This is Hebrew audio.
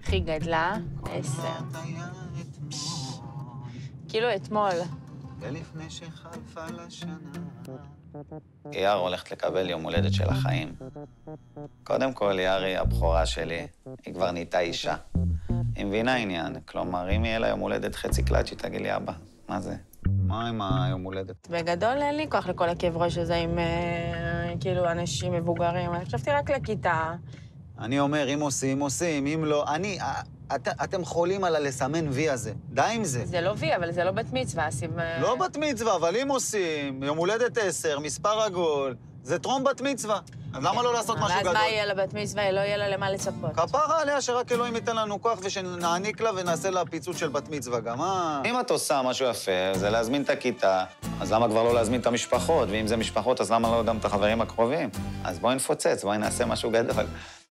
הכי גדלה, 10. כאילו אתמול. ולפני שחלפה לשנה. ליאר הולכת לקבל יום הולדת של החיים. קודם כל, ליאר היא הבכורה שלי. היא כבר נהייתה אישה. היא מבינה עניין. כלומר, אם יהיה לה יום הולדת חצי קלאץ', היא תגיד לי, אבא, מה זה? מה עם היום הולדת? בגדול אין לי כוח לכל הכאב ראש הזה עם כאילו אנשים מבוגרים. אני חשבתי רק לכיתה. אני אומר, אם עושים, עושים, אם לא... אתם חולים על הלסמן וי הזה. די עם זה. זה לא וי, אבל זה לא בת מצווה, לא בת מצווה, אבל אם עושים, יום הולדת 10, מספר עגול, זה טרום בת מצווה. אז למה לא לעשות משהו גדול? ואז מה יהיה לבת מצווה? לא יהיה לה למה לצפות. כפרה עליה שרק אלוהים ייתן לנו כוח ושנעניק לה ונעשה לה פיצוץ של בת מצווה גם, אם את עושה משהו יפה, זה להזמין את הכיתה, אז למה כבר לא להזמין את המשפחות? ואם זה משפחות, אז למה לא גם את החברים הקרובים? אז בואי נפוצץ, בואי נעשה משהו גדול.